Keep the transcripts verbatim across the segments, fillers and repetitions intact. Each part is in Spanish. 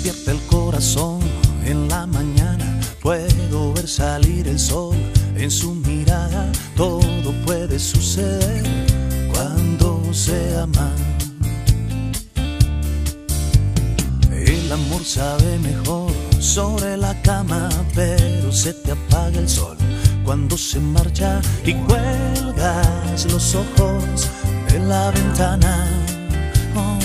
despierta el corazón en la mañana, puedo ver salir el sol en su mirada. Todo puede suceder cuando se ama. El amor sabe mejor sobre la cama, pero se te apaga el sol cuando se marcha y cuelgas los ojos de la ventana. Oh.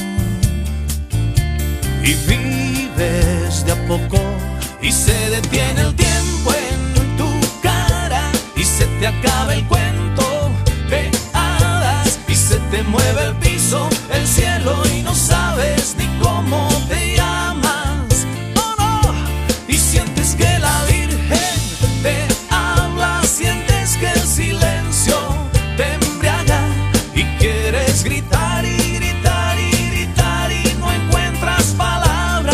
Y vives de a poco y se detiene el tiempo en tu cara y se te acaba el cuento de hadas y se te mueve el piso, el cielo y no sabes ni cómo te llamas. Oh no, y sientes que la Virgen te habla, sientes que el silencio te embriaga y quieres gritar y gritar y gritar y no encuentras palabras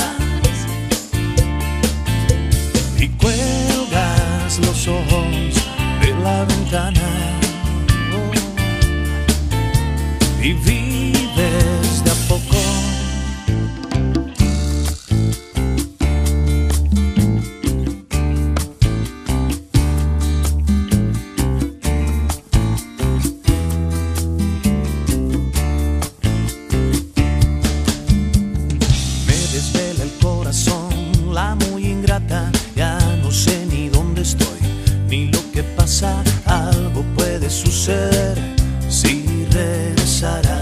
y cuelgas los ojos de la ventana. Oh. Y vives de a poco. Desvela el corazón, la muy ingrata. Ya no sé ni dónde estoy, ni lo que pasa. Algo puede suceder si regresará.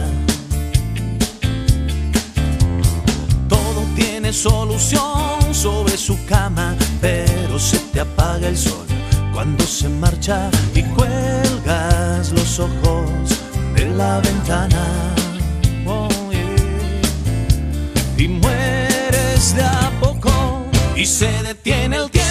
Todo tiene solución sobre su cama, pero se te apaga el sol cuando se marcha y cuelgas los ojos de la ventana. Oh, yeah. Y mueres de a poco y se detiene el tiempo